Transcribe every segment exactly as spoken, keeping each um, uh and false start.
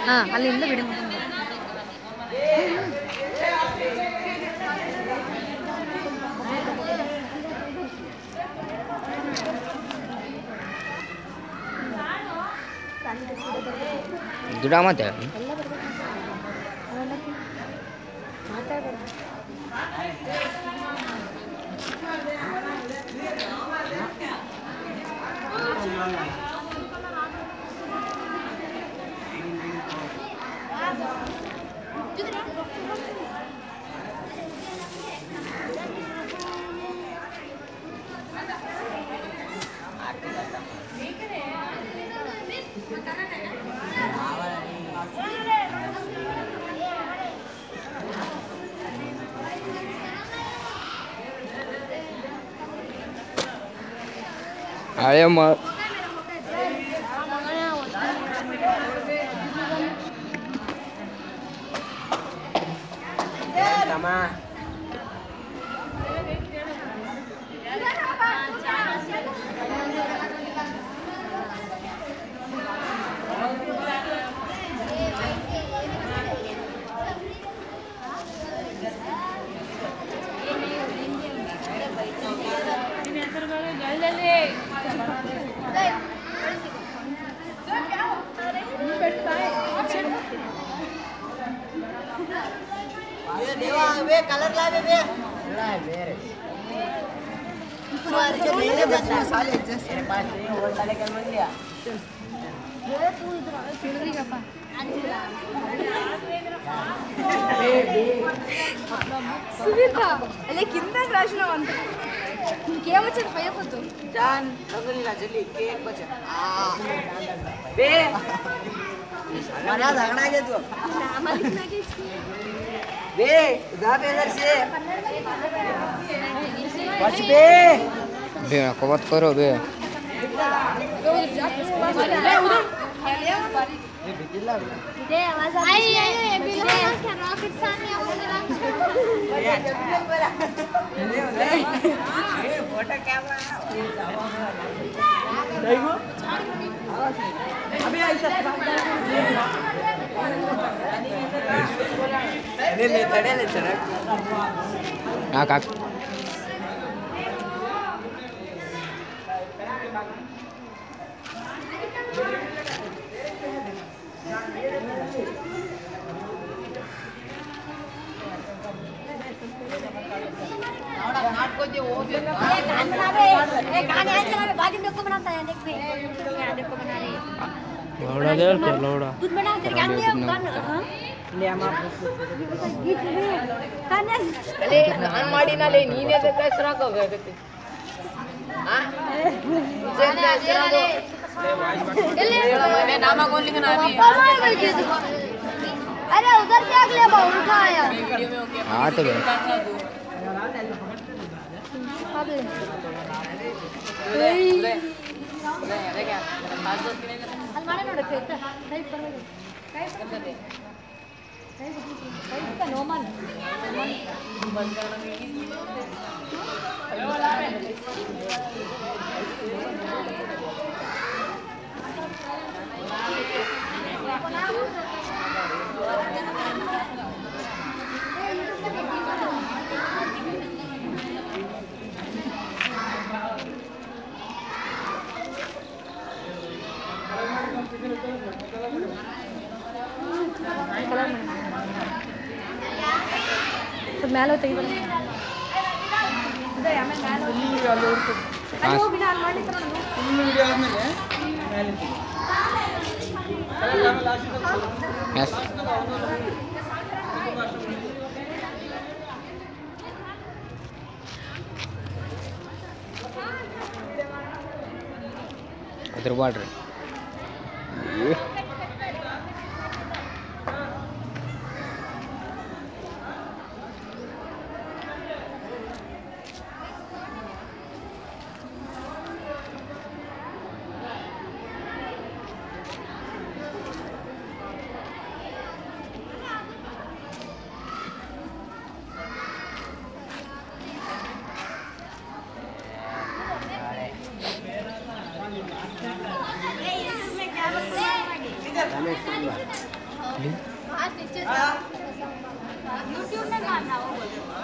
ಹಾಂ ಅಲ್ಲಿಂದ ಬಿಡಿ ಗಿಡ ಮತ್ತೆ I am a कलर ला बे ला वेरे मेरे बस मसाले एडजस्ट मेरे पास नहीं वो साले कर मत लिया ये तू इधर चिल्ली का पा सुविता अले కింద రాసినావు అంత ఇంకేమొచ్చింది ఫైవ్ ఫోటో జాన్ రంగులిలా జల్లి కేక్ బచ్చ ఆ బే मना झगड़ा के तू नाम लिखना के इसकी बे उधर पे इधर से बच बे बे को बात करो बे बे उधर ये बिल्ला दे आवाज आई आई ये बिल्ला क्या रॉकेट सामने ये फोटो कैमरा देखो अभी ऐसा ले ले तड़े ले चढ़ हां का नाट को जो वो भी कान बना बे ए कान यहाँ चला बे बाजू में को बनाता है देख बे यहाँ देखो बना रही है लौड़ा दे के लौड़ा दूध बना तेरे कान में कान हां ले हम गीत बे कान अरे नान माडी ना ले नीने से कैसरा को गए थे हां जे कैसरा को ले नामा कौन लिखना अभी अरे उधर से अगले बार उठा आया वीडियो में हो गया हां तो बे अरे क्या पास दो किने ಅಲ್ಲಿ ಮಾಡಿ ನೋಡಕ್ಕೆ ಆಯ್ತಾ ಕೈ ಪರವಾಗಿ ಕೈ ಪರವಾಗಿ ಕೈ ಕೈ ಕೈ ನೋಮನ್ बंद करना हेलो वाला ಮೇಲೆ ತೆಗಿಬಲ್ಲ ಇದೆ ಆಮೇಲೆ ಮೇಲೆ ವಿಡಿಯೋ ಅಲ್ಲಿ ಇರ್ತದೆ ಅಲ್ಲಿ ಹೋಗಿ ನಾನು ಮಾಡ್ಲಿಕ್ಕೆ ನೋಡು ಫುಲ್ ವಿಡಿಯೋ ಆದ್ಮೇಲೆ ಮೇಲೆ ತೆಗಿ ಆಮೇಲೆ ಲಾಸ್ಟ್ ಎಸ್ ಅದ್ರ ಬಾಡ್ರಿ यूट्यूब में गाना हो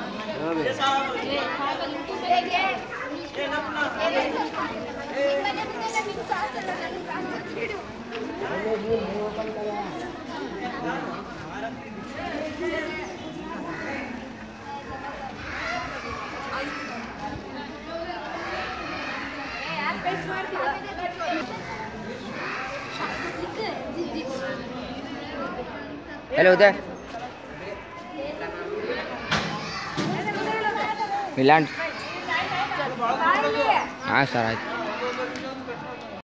हेलो उदय मिलान हाँ सर आಯ್ತು